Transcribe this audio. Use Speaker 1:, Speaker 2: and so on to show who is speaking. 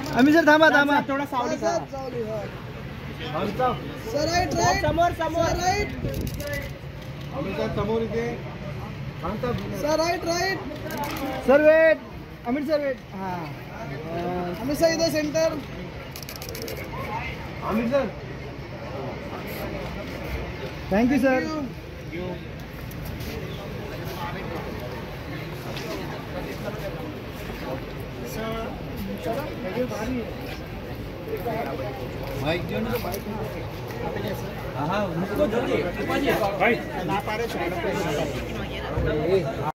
Speaker 1: Amit sir थांबा थांबा
Speaker 2: थोडा सावली
Speaker 1: सर
Speaker 2: राईट राईट समोर समोर राईट
Speaker 1: समोर इथे
Speaker 2: sir right right
Speaker 1: sir wait Amit sir wait हा
Speaker 2: अमित सर इधर centre
Speaker 1: Amit sir thank you sir bike जो ना बाइक हाँ उनको जल्दी भाई ना पारे